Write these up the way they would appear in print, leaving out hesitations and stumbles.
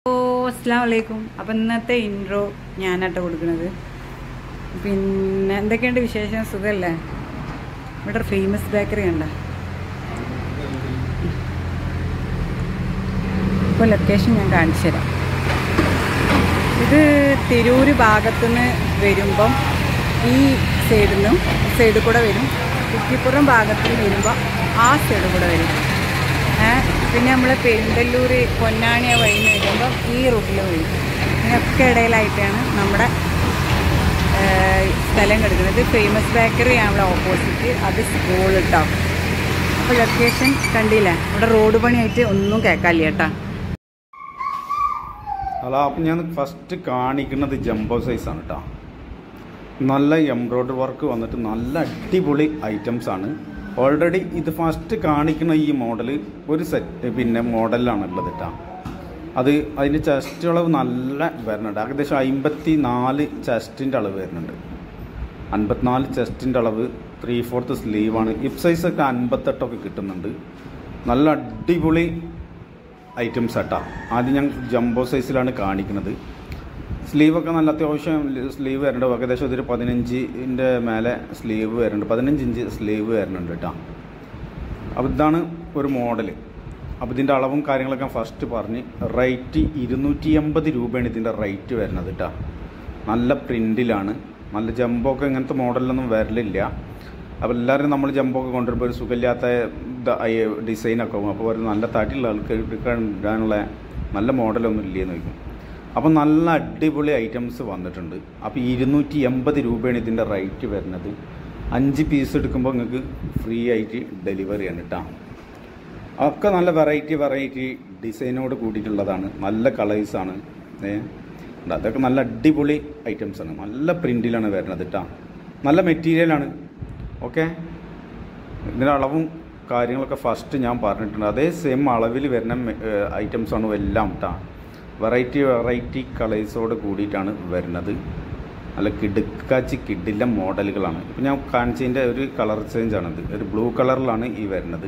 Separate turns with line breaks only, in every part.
അസ്സലാമു അലൈക്കും. അപ്പം ഇന്നത്തെ ഇൻട്രോ ഞാനാട്ടോ കൊടുക്കുന്നത്. പിന്നെ എന്തൊക്കെയുണ്ട് വിശേഷം? സുഖമല്ലേ? ഇവിടെ ഫേമസ് ബേക്കറി ഉണ്ട്. ഇപ്പോൾ ലൊക്കേഷൻ ഞാൻ കാണിച്ചു തരാം. ഇത് തിരൂര് ഭാഗത്തുനിന്ന് വരുമ്പം ഈ സൈഡിൽ കൂടെ വരും. കുറ്റിപ്പുറം ഭാഗത്ത് നിന്ന് വരുമ്പോൾ ആ സൈഡിൽ കൂടെ വരും. പിന്നെ നമ്മൾ പെരിന്തല്ലൂർ പൊന്നാണിയ വഴി വരുമ്പം ഈ റൂട്ടിൽ വരും. ഇതിനൊക്കെ ഇടയിലായിട്ടാണ് നമ്മുടെ സ്ഥലം കിടക്കുന്നത്. ഫേമസ് ബേക്കറി ആണല്ലോ ഓപ്പോസിറ്റ്. അത് സ്കൂൾ കേട്ടോ. അപ്പോൾ ലൊക്കേഷൻ കണ്ടില്ലേ? ഇവിടെ റോഡ് പണിയായിട്ട് ഒന്നും കേൾക്കാനില്ല കേട്ടോ.
അല്ല, അപ്പം ഞാൻ ഫസ്റ്റ് കാണിക്കുന്നത് ജംബോ സൈസാണ് കേട്ടോ. നല്ല എംബ്രോയ്ഡറി വർക്ക് വന്നിട്ട് നല്ല അടിപൊളി ഐറ്റംസാണ്. ഓൾറെഡി ഇത് ഫസ്റ്റ് കാണിക്കുന്ന ഈ മോഡൽ ഒരു സെറ്റ് മോഡലിലാണ് ഉള്ളത് കേട്ടോ. അതിൻ്റെ ചെസ്റ്റ് അളവ് നല്ല വരുന്നുണ്ട്. ഏകദേശം 54 ചെസ്റ്റിൻ്റെ അളവ് വരുന്നുണ്ട്. 54 ചെസ്റ്റിൻ്റെ അളവ്, 3/4 സ്ലീവാണ്. ഹിപ്പ് സൈസൊക്കെ 58 കിട്ടുന്നുണ്ട്. നല്ല അടിപൊളി ഐറ്റംസ് കേട്ടോ. ആദ്യം ഞാൻ ജംബോ സൈസിലാണ് കാണിക്കുന്നത്. സ്ലീവൊക്കെ നല്ല അത്യാവശ്യം സ്ലീവ് വരുന്നുണ്ട്. ഏകദേശം ഇതൊരു 15 മേലെ സ്ലീവ് വരുന്നുണ്ട്. 15 ഇഞ്ച് സ്ലീവ് വരുന്നുണ്ട് കേട്ടോ. അപ്പോൾ ഇതാണ് ഒരു മോഡൽ. അപ്പോൾ ഇതിൻ്റെ അളവും കാര്യങ്ങളൊക്കെ ഫസ്റ്റ് പറഞ്ഞ് റേറ്റ് 280 രൂപയാണ് ഇതിൻ്റെ റേറ്റ് വരുന്നത് കേട്ടോ. നല്ല പ്രിൻറ്റിലാണ്. നല്ല ജംബോ ഒക്കെ ഇങ്ങനത്തെ മോഡലിലൊന്നും വരലില്ല. അപ്പോൾ എല്ലാവരും നമ്മൾ ജംബോ ഒക്കെ കൊണ്ടുവരുമ്പോൾ ഒരു സുഖമില്ലാത്ത ഡിസൈനൊക്കെ ആകും. അപ്പോൾ ഒരു നല്ല തടിയുള്ള ആൾക്ക് ഇടാനുള്ള നല്ല മോഡലൊന്നും ഇല്ലേന്ന് ചോദിക്കും. അപ്പോൾ നല്ല അടിപൊളി ഐറ്റംസ് വന്നിട്ടുണ്ട്. അപ്പോൾ 280 രൂപയാണ് ഇതിൻ്റെ റേറ്റ് വരുന്നത്. 5 പീസ് എടുക്കുമ്പോൾ നിങ്ങൾക്ക് ഫ്രീ ആയിട്ട് ഡെലിവറിയാണ് കേട്ടോ. ഒക്കെ നല്ല വെറൈറ്റി ഡിസൈനോട് കൂടിയിട്ടുള്ളതാണ്. നല്ല കളേഴ്സാണ്. അതൊക്കെ നല്ല അടിപൊളി ഐറ്റംസാണ്. നല്ല പ്രിൻറ്റിലാണ് വരുന്നത് കേട്ടോ. നല്ല മെറ്റീരിയലാണ്. ഓക്കെ, ഇതിൻ്റെ അളവും കാര്യങ്ങളൊക്കെ ഫസ്റ്റ് ഞാൻ പറഞ്ഞിട്ടുണ്ട്. അതേ സെയിം അളവിൽ വരുന്ന ഐറ്റംസാണ് എല്ലാം കേട്ടോ. വെറൈറ്റി കളേഴ്സോട് കൂടിയിട്ടാണ് വരുന്നത്. നല്ല കിഡില്ല മോഡലുകളാണ്. ഇപ്പം ഞാൻ കാണിച്ചതിൻ്റെ ഒരു കളർ ചേഞ്ചാണിത്. ഒരു ബ്ലൂ കളറിലാണ് ഈ വരുന്നത്.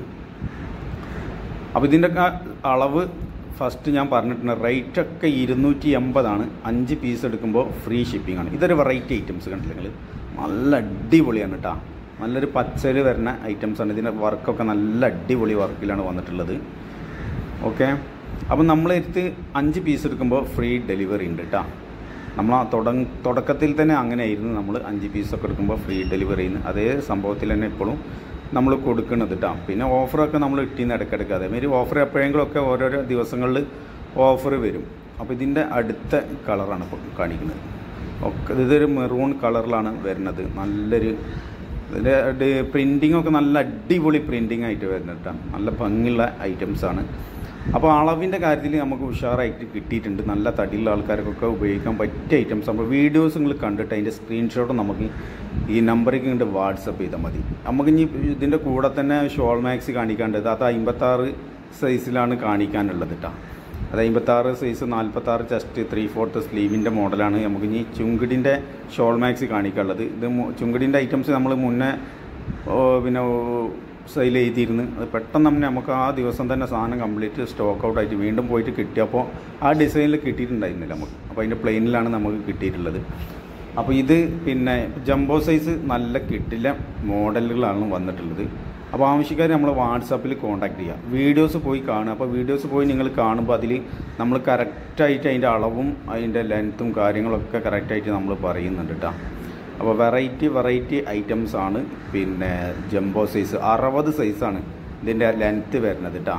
അപ്പോൾ ഇതിൻ്റെയൊക്കെ അളവ് ഫസ്റ്റ് ഞാൻ പറഞ്ഞിട്ടുണ്ട്. റേറ്റൊക്കെ 280 5 പീസ് എടുക്കുമ്പോൾ ഫ്രീ ഷിപ്പിംഗ് ആണ്. ഇതൊരു വെറൈറ്റി ഐറ്റംസ് കണ്ടില്ല നിങ്ങൾ? നല്ല അടിപൊളിയാണ് കേട്ടോ. നല്ലൊരു പച്ചയിൽ വരുന്ന ഐറ്റംസാണ്. ഇതിൻ്റെ വർക്കൊക്കെ നല്ല അടിപൊളി വർക്കിലാണ് വന്നിട്ടുള്ളത്. ഓക്കെ, അപ്പം നമ്മളെടുത്ത് 5 പീസ് എടുക്കുമ്പോൾ ഫ്രീ ഡെലിവറി ഉണ്ട് കേട്ടോ. നമ്മൾ തുടക്കത്തിൽ തന്നെ അങ്ങനെയായിരുന്നു. നമ്മൾ 5 പീസൊക്കെ എടുക്കുമ്പോൾ ഫ്രീ ഡെലിവറി ചെയ്യുന്നു. അതേ സംഭവത്തിൽ തന്നെ ഇപ്പോഴും നമ്മൾ കൊടുക്കുന്നത് കേട്ടോ. പിന്നെ ഓഫറൊക്കെ നമ്മൾ ഇട്ടിന്ന് ഇടയ്ക്കിടയ്ക്ക് അതേമാതിരി ഓഫർ എപ്പോഴെങ്കിലുമൊക്കെ ഓരോരോ ദിവസങ്ങളിൽ ഓഫർ വരും. അപ്പോൾ ഇതിൻ്റെ അടുത്ത കളറാണ് ഇപ്പോൾ കാണിക്കുന്നത്. ഒക്കെ ഇതൊരു മെറൂൺ കളറിലാണ് വരുന്നത്. നല്ലൊരു ഇതിൻ്റെ പ്രിൻറ്റിങ്ങൊക്കെ നല്ല അടിപൊളി പ്രിൻറ്റിങ് ആയിട്ട് വരുന്നത് കേട്ടോ. നല്ല ഭംഗിയുള്ള ഐറ്റംസാണ്. അപ്പോൾ അളവിൻ്റെ കാര്യത്തിൽ നമുക്ക് ഉഷാറായിട്ട് കിട്ടിയിട്ടുണ്ട്. നല്ല തടിയുള്ള ആൾക്കാർക്കൊക്കെ ഉപയോഗിക്കാൻ പറ്റിയ ഐറ്റംസ്. അപ്പോൾ വീഡിയോസ് നിങ്ങൾ കണ്ടിട്ട് അതിൻ്റെ സ്ക്രീൻഷോട്ട് നമുക്ക് ഈ നമ്പറിലേക്ക് ഇങ്ങോട്ട് വാട്സപ്പ് ചെയ്താൽ മതി. നമുക്ക് ഇനി ഇതിൻ്റെ കൂടെ തന്നെ ഷോൾ മാക്സി കാണിക്കാണ്ടത്. അത് 56 സൈസിലാണ് കാണിക്കാനുള്ളത് കേട്ടോ. അത് 56 സൈസ്, 46 ചെസ്റ്റ്, 3/4 സ്ലീവിൻ്റെ മോഡലാണ്. നമുക്ക് ഇനി ചുങ്കിടിൻ്റെ ഷോൾ മാക്സി കാണിക്കാനുള്ളത്. ഇത് ചുങ്കിടിൻ്റെ ഐറ്റംസ് നമ്മൾ മുന്നേ പിന്നെ സെയിൽ ചെയ്തിരുന്നു. അത് പെട്ടെന്ന് തന്നെ നമുക്ക് ആ ദിവസം തന്നെ സാധനം കംപ്ലീറ്റ് സ്റ്റോക്ക് ഔട്ട് ആയിട്ട് വീണ്ടും പോയിട്ട് കിട്ടിയപ്പോൾ ആ ഡിസൈനിൽ കിട്ടിയിട്ടുണ്ടായിരുന്നില്ല നമുക്ക്. അപ്പോൾ അതിൻ്റെ പ്ലെയിനിലാണ് നമുക്ക് കിട്ടിയിട്ടുള്ളത്. അപ്പോൾ ഇത് പിന്നെ ജംബോ സൈസ് നല്ല കിട്ടില്ല മോഡലുകളാണ് വന്നിട്ടുള്ളത്. അപ്പോൾ ആവശ്യക്കാർ നമ്മൾ വാട്സാപ്പിൽ കോൺടാക്ട് ചെയ്യുക. വീഡിയോസ് പോയി കാണുക. അപ്പോൾ വീഡിയോസ് പോയി നിങ്ങൾ കാണുമ്പോൾ അതിൽ നമ്മൾ കറക്റ്റായിട്ട് അതിൻ്റെ അളവും അതിൻ്റെ ലെങ്ത്തും കാര്യങ്ങളൊക്കെ കറക്റ്റായിട്ട് നമ്മൾ പറയുന്നുണ്ട് കേട്ടോ. അപ്പോൾ വെറൈറ്റി ഐറ്റംസാണ്. പിന്നെ ജംബോ സൈസ് 60 സൈസാണ് ഇതിൻ്റെ ലെങ്ത്ത് വരുന്നത് കേട്ടോ.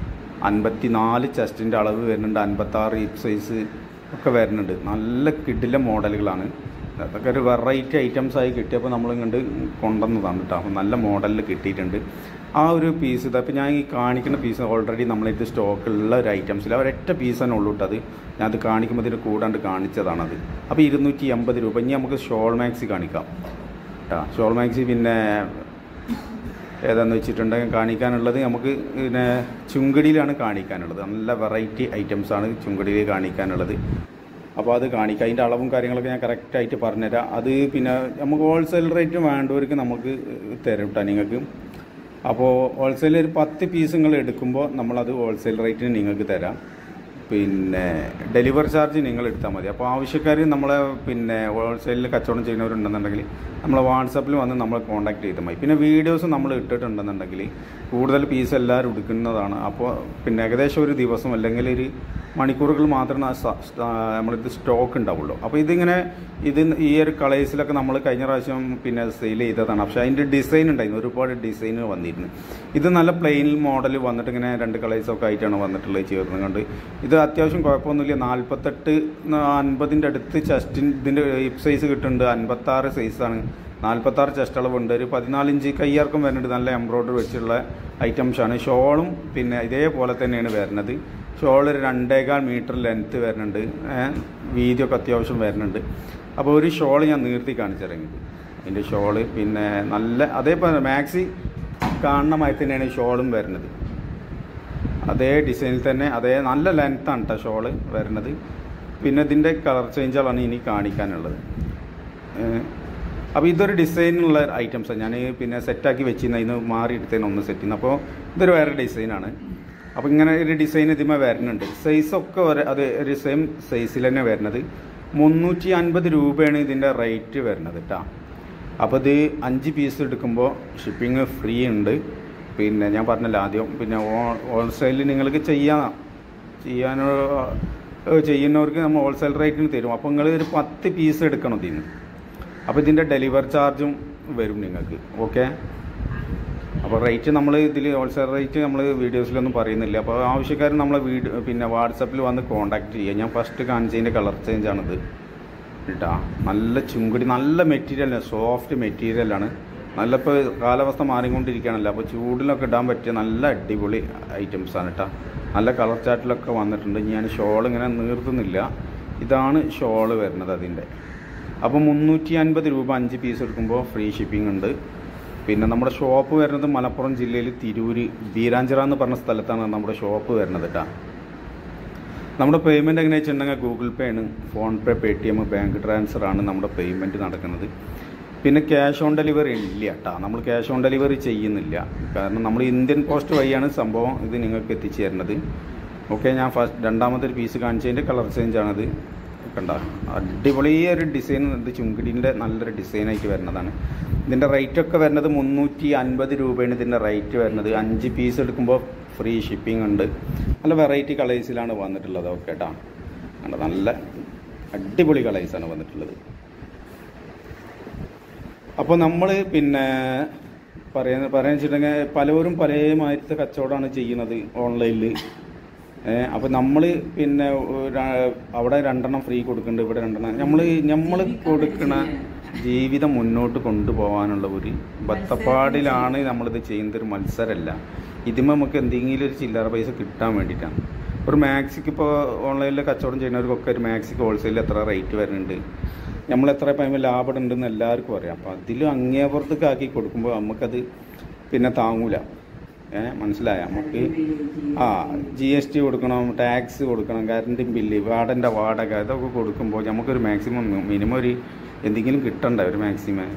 54 ചെസ്റ്റിൻ്റെ അളവ് വരുന്നുണ്ട്. 56 ഹിപ്പ് സൈസ് ഒക്കെ വരുന്നുണ്ട്. നല്ല കിഡില മോഡലുകളാണ്. അതൊക്കെ ഒരു വെറൈറ്റി ഐറ്റംസായി കിട്ടിയപ്പോൾ നമ്മളിങ്ങോട്ട് കൊണ്ടുവന്നതാണ് കേട്ടോ. അപ്പോൾ നല്ല മോഡലിൽ കിട്ടിയിട്ടുണ്ട്. ആ ഒരു പീസ് ഇതപ്പോൾ ഞാൻ ഈ കാണിക്കുന്ന പീസ് ഓൾറെഡി നമ്മളായിട്ട് സ്റ്റോക്കുള്ള ഒരു ഐറ്റംസിൽ ഒരൊറ്റ പീസ് തന്നെ ഉള്ളൂ കേട്ടോ. അത് ഞാനത് കാണിക്കുമ്പോൾ ഇതിന് കൂടാണ്ട് കാണിച്ചതാണത്. അപ്പോൾ 280 രൂപ. ഇനി നമുക്ക് ഷോൾ മാക്സി കാണിക്കാം കേട്ടോ. ഷോൾ മാക്സി പിന്നെ ഏതാണെന്ന് വെച്ചിട്ടുണ്ടെങ്കിൽ കാണിക്കാനുള്ളത് നമുക്ക് പിന്നെ ചുങ്കടിയിലാണ് കാണിക്കാനുള്ളത്. നല്ല വെറൈറ്റി ഐറ്റംസാണ് ചുങ്കടിയിൽ കാണിക്കാനുള്ളത്. അപ്പോൾ അത് കാണിക്കാം. അതിൻ്റെ അളവും കാര്യങ്ങളൊക്കെ ഞാൻ കറക്റ്റായിട്ട് പറഞ്ഞുതരാം. അത് പിന്നെ നമുക്ക് ഹോൾസെയിൽ റേറ്റ് വേണ്ടവർക്ക് നമുക്ക് തരും കേട്ടോ നിങ്ങൾക്ക്. അപ്പോൾ ഹോൾസെയിൽ ഒരു 10 പീസ് നിങ്ങൾ എടുക്കുമ്പോൾ നമ്മളത് ഹോൾസെയിൽ റേറ്റിന് നിങ്ങൾക്ക് തരാം. പിന്നെ ഡെലിവറി ചാർജ് നിങ്ങൾ എടുത്താൽ മതി. അപ്പോൾ ആവശ്യക്കാർ നമ്മളെ പിന്നെ ഹോൾസെയിലിൽ കച്ചവടം ചെയ്യുന്നവരുണ്ടെന്നുണ്ടെങ്കിൽ നമ്മളെ വാട്സപ്പിൽ വന്ന് നമ്മളെ കോൺടാക്ട് ചെയ്താൽ മതി. പിന്നെ വീഡിയോസ് നമ്മൾ ഇട്ടിട്ടുണ്ടെന്നുണ്ടെങ്കിൽ കൂടുതൽ പീസ് എല്ലാവരും എടുക്കുന്നതാണ്. അപ്പോൾ പിന്നെ ഏകദേശം ഒരു ദിവസം അല്ലെങ്കിൽ ഒരു മണിക്കൂറുകൾ മാത്രമേ നമ്മളിത് സ്റ്റോക്ക് ഉണ്ടാവുള്ളൂ. അപ്പോൾ ഇത് ഈ ഒരു കളേഴ്സിലൊക്കെ നമ്മൾ കഴിഞ്ഞ പ്രാവശ്യം പിന്നെ സെയിൽ ചെയ്തതാണ്. പക്ഷേ അതിൻ്റെ ഡിസൈൻ ഉണ്ടായിരുന്നു, ഒരുപാട് ഡിസൈൻ വന്നിരുന്നു. ഇത് നല്ല പ്ലെയിൻ മോഡൽ വന്നിട്ട് ഇങ്ങനെ 2 കളേഴ്സൊക്കെ ആയിട്ടാണ് വന്നിട്ടുള്ളത് ചേർന്ന് കണ്ട്. ഇത് അത്യാവശ്യം കുഴപ്പമൊന്നുമില്ല. 48-50 അടുത്ത് ചെസ്റ്റിന് ഇതിൻ്റെ ഹിപ്പ് സൈസ് കിട്ടുന്നുണ്ട്. 56 സൈസാണ്, 46 ചെസ്റ്റ് അളവുണ്ട്. ഒരു 14 ഇഞ്ച് കയ്യിറക്കം വരുന്നുണ്ട്. നല്ല എംബ്രോയ്ഡറി വെച്ചുള്ള ഐറ്റംസാണ്. ഷോളും പിന്നെ ഇതേപോലെ തന്നെയാണ് വരുന്നത്. ഷോൾ ഒരു 2.25 മീറ്റർ ലെങ്ത്ത് വരുന്നുണ്ട്, വീതിയൊക്കെ അത്യാവശ്യം വരുന്നുണ്ട്. അപ്പോൾ ഒരു ഷോൾ ഞാൻ നീർത്തി കാണിച്ചിറങ്ങിയത്. അതിൻ്റെ ഷോള് പിന്നെ നല്ല അതേപോലെ മാക്സി കാണണമായി തന്നെയാണ് ഷോളും വരുന്നത്. അതേ ഡിസൈനിൽ തന്നെ അതേ നല്ല ലെങ്ത്താണ് കേട്ടോ ഷോള് വരുന്നത്. പിന്നെ ഇതിൻ്റെ കളർ ചേഞ്ചുകളാണ് ഇനി കാണിക്കാനുള്ളത്. അപ്പോൾ ഇതൊരു ഡിസൈനുള്ള ഐറ്റംസാണ്. ഞാൻ പിന്നെ സെറ്റാക്കി വെച്ചിരുന്ന അതിന് മാറി എടുത്തതിന് ഒന്ന് സെറ്റ് ചെയ്യുന്നത്. അപ്പോൾ ഇതൊരു വേറെ ഡിസൈനാണ്. അപ്പോൾ ഇങ്ങനെ ഒരു ഡിസൈൻ ഇതിമേ വരുന്നുണ്ട്. സൈസൊക്കെ അത് ഒരു സെയിം സൈസിൽ തന്നെ വരുന്നത്. 350 രൂപയാണ് ഇതിൻ്റെ റേറ്റ് വരുന്നത് കേട്ടോ. അപ്പോൾ ഇത് 5 പീസ് എടുക്കുമ്പോൾ ഷിപ്പിംഗ് ഫ്രീ ഉണ്ട്. പിന്നെ ഞാൻ പറഞ്ഞല്ലോ ആദ്യം, പിന്നെ ഹോൾസെയിൽ നിങ്ങൾക്ക് ചെയ്യുന്നവർക്ക് നമ്മൾ ഹോൾസെയിൽ റേറ്റിന് തരും. അപ്പോൾ നിങ്ങൾ ഒരു 10 പീസ് എടുക്കണം ഇതിന്. അപ്പോൾ ഇതിൻ്റെ ഡെലിവറി ചാർജും വരും നിങ്ങൾക്ക്. ഓക്കെ, അപ്പോൾ റേറ്റ് നമ്മൾ ഇതിൽ ഹോൾസെയിൽ റേറ്റ് നമ്മൾ വീഡിയോസിലൊന്നും പറയുന്നില്ല. അപ്പോൾ ആവശ്യക്കാർ നമ്മളെ പിന്നെ വാട്സപ്പിൽ വന്ന് കോൺടാക്ട് ചെയ്യുക. ഞാൻ ഫസ്റ്റ് കാണിച്ചതിൻ്റെ കളർ ചേഞ്ചാണിത് കേട്ടോ. നല്ല ചുങ്കടി, നല്ല മെറ്റീരിയലാണ്, സോഫ്റ്റ് മെറ്റീരിയലാണ്. നല്ല ഇപ്പോൾ കാലാവസ്ഥ മാറിക്കൊണ്ടിരിക്കുകയാണല്ലോ. അപ്പോൾ ചൂടിലൊക്കെ ഇടാൻ പറ്റിയ നല്ല അടിപൊളി ഐറ്റംസാണ് കേട്ടോ. നല്ല കളർ ചാർട്ടിലൊക്കെ വന്നിട്ടുണ്ട്. ഞാൻ ഷോൾ ഇങ്ങനെ നീർത്തുന്നില്ല. ഇതാണ് ഷോള് വരുന്നത് അതിൻ്റെ. അപ്പോൾ 350 രൂപ 5 പീസ് എടുക്കുമ്പോൾ ഫ്രീ ഷിപ്പിംഗ് ഉണ്ട്. പിന്നെ നമ്മുടെ ഷോപ്പ് വരുന്നത് മലപ്പുറം ജില്ലയിൽ തിരൂര് ബീരാഞ്ചിറ എന്ന് പറഞ്ഞ സ്ഥലത്താണ് നമ്മുടെ ഷോപ്പ് വരുന്നത് കേട്ടോ. നമ്മുടെ പേയ്മെൻറ്റ് എങ്ങനെ വെച്ചിട്ടുണ്ടെങ്കിൽ ഗൂഗിൾ പേ ആണ്, PhonePe, Paytm, bank transfer ആണ് നമ്മുടെ പേയ്മെൻറ്റ് നടക്കുന്നത്. പിന്നെ ക്യാഷ് ഓൺ ഡെലിവറി ഇല്ല കേട്ടോ. നമ്മൾ ക്യാഷ് ഓൺ ഡെലിവറി ചെയ്യുന്നില്ല. കാരണം നമ്മൾ ഇന്ത്യൻ പോസ്റ്റ് വഴിയാണ് സംഭവം ഇത് നിങ്ങൾക്ക് എത്തിച്ചു തരുന്നത്. ഓക്കെ, ഞാൻ രണ്ടാമത്തെ പീസ് കാണിച്ചതിൻ്റെ കളർ ചേഞ്ചാണിത് കണ്ട. അടിപൊളി ഒരു ഡിസൈൻ, ഇത് ചുങ്കിടിൻ്റെ നല്ലൊരു ഡിസൈനായിട്ട് വരുന്നതാണ്. ഇതിൻ്റെ റേറ്റൊക്കെ വരുന്നത് 350 രൂപയാണ് ഇതിൻ്റെ റേറ്റ് വരുന്നത്. 5 പീസ് എടുക്കുമ്പോൾ ഫ്രീ ഷിപ്പിംഗ് ഉണ്ട്. നല്ല വെറൈറ്റി കളേഴ്സിലാണ് വന്നിട്ടുള്ളത്. ഓക്കെ കേട്ടോ, നല്ല അടിപൊളി കളേഴ്സാണ് വന്നിട്ടുള്ളത്. അപ്പോൾ നമ്മൾ പിന്നെ പറയാന്ന് വെച്ചിട്ടുണ്ടെങ്കിൽ പലരും പല മാതിരത്തെ കച്ചവടമാണ് ചെയ്യുന്നത് ഓൺലൈനിൽ. അപ്പോൾ നമ്മൾ പിന്നെ അവിടെ 2 ഫ്രീ കൊടുക്കുന്നുണ്ട്, ഇവിടെ 2. നമ്മൾ കൊടുക്കുന്ന ജീവിതം മുന്നോട്ട് കൊണ്ടുപോകാനുള്ള ഒരു ബത്തപ്പാടിലാണ് നമ്മളിത് ചെയ്യുന്നത്. ഒരു മത്സരമല്ല. ഇതിന് നമുക്ക് എന്തെങ്കിലും ഒരു ചില്ലറ പൈസ കിട്ടാൻ വേണ്ടിയിട്ടാണ്. ഒരു മാക്സിക്ക് ഇപ്പോൾ ഓൺലൈനിൽ കച്ചവടം ചെയ്യുന്നവർക്കൊക്കെ ഒരു മാക്സിക്ക് ഹോൾസെയിൽ എത്ര റേറ്റ് വരുന്നുണ്ട്, നമ്മൾ എത്ര പൈമ ലാഭം ഉണ്ടെന്ന് എല്ലാവർക്കും അറിയാം. അപ്പോൾ അതിൽ അങ്ങേപ്പുറത്തേക്ക് ആക്കി കൊടുക്കുമ്പോൾ നമുക്കത് പിന്നെ താങ്ങൂല. മനസ്സിലായ നമുക്ക് GST കൊടുക്കണം, ടാക്സ് കൊടുക്കണം, കറണ്ട് ബില്ല്, വാടൻ്റെ വാടക, ഇതൊക്കെ കൊടുക്കുമ്പോൾ നമുക്കൊരു മാക്സിമം മിനിമം ഒരു എന്തെങ്കിലും കിട്ടണ്ടേ, ഒരു മാക്സിമം.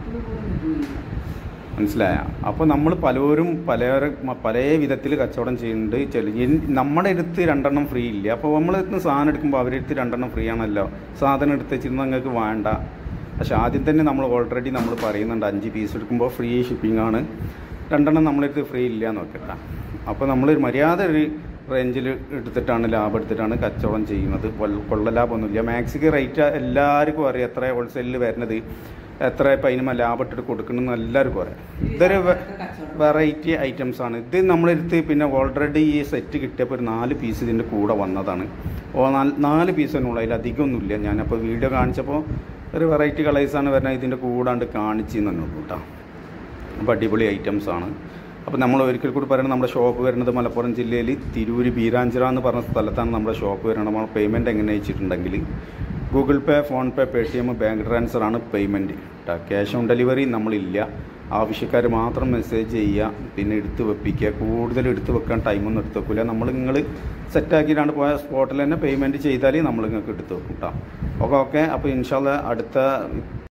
മനസ്സിലായ? അപ്പോൾ നമ്മൾ പലരും പല വിധത്തിൽ കച്ചവടം ചെയ്യുന്നുണ്ട്. നമ്മുടെ അടുത്ത് 2 ഫ്രീ ഇല്ല. അപ്പോൾ നമ്മളടുത്ത് സാധനം എടുക്കുമ്പോൾ അവരെടുത്ത് 2 ഫ്രീ ആണല്ലോ. സാധനം എടുത്ത് വെച്ചിരുന്ന നിങ്ങൾക്ക് വേണ്ട. പക്ഷെ ആദ്യം തന്നെ നമ്മൾ ഓൾറെഡി നമ്മൾ പറയുന്നുണ്ട് 5 പീസ് എടുക്കുമ്പോൾ ഫ്രീ ഷിപ്പിംഗ് ആണ്, 2 നമ്മളടുത്ത് ഫ്രീ ഇല്ല എന്ന് നോക്കട്ട. അപ്പോൾ നമ്മൾ മര്യാദ ഒരു റേഞ്ചിൽ എടുത്തിട്ടാണ് ലാഭം എടുത്തിട്ടാണ് കച്ചവടം ചെയ്യുന്നത്. കൊള്ള ലാഭമൊന്നുമില്ല. മാക്സിക്ക് റേറ്റ് എല്ലാവർക്കും അറിയാം, എത്ര ഹോൾസെയിലിൽ വരുന്നത്, എത്ര ഇപ്പം അതിന് ലാഭം ഇട്ടിട്ട് കൊടുക്കണമെന്ന് എല്ലാവർക്കും അറിയാം. ഇതൊരു വെറൈറ്റി ഐറ്റംസാണ്. ഇത് നമ്മളെടുത്ത് പിന്നെ ഓൾറെഡി ഈ സെറ്റ് കിട്ടിയപ്പോൾ ഒരു 4 പീസ് ഇതിൻ്റെ കൂടെ വന്നതാണ്. 4 പീസ് തന്നെ ഉള്ളൂ, അതിലധികമൊന്നുമില്ല. ഞാനപ്പോൾ വീഡിയോ കാണിച്ചപ്പോൾ ഒരു വെറൈറ്റി കളേഴ്സാണ് വരുന്നത്, ഇതിൻ്റെ കൂടാണ്ട് കാണിച്ചെന്ന് തന്നെ കേട്ടോ. അപ്പോൾ അടിപൊളി ഐറ്റംസാണ്. അപ്പോൾ നമ്മൾ ഒരിക്കൽ കൂടി പറയുന്നത്, നമ്മുടെ ഷോപ്പ് വരുന്നത് മലപ്പുറം ജില്ലയിൽ തിരൂര് ബീരാഞ്ചിറ എന്ന് പറഞ്ഞ സ്ഥലത്താണ് നമ്മുടെ ഷോപ്പ് വരുന്നത്. നമ്മൾ പേയ്മെൻറ്റ് എങ്ങനെ വെച്ചിട്ടുണ്ടെങ്കിൽ Google Pay, PhonePe, Paytm, bank transfer ആണ് പേയ്മെൻറ്റ് കേട്ടോ. ക്യാഷ് ഓൺ ഡെലിവറി നമ്മളില്ല. ആവശ്യക്കാർ മാത്രം മെസ്സേജ് ചെയ്യുക, പിന്നെ എടുത്ത് വെപ്പിക്കുക. കൂടുതൽ എടുത്ത് വെക്കാൻ ടൈമൊന്നും എടുത്ത് വെക്കില്ല. നിങ്ങൾ സെറ്റാക്കിയിട്ടാണ് പോയ സ്പോട്ടിൽ തന്നെ പേയ്മെൻറ്റ് ചെയ്താൽ നമ്മൾ നിങ്ങൾക്ക് എടുത്ത് വെക്കും കേട്ടോ. ഓക്കെ. അപ്പോൾ ഇൻഷാല്ലാ അടുത്ത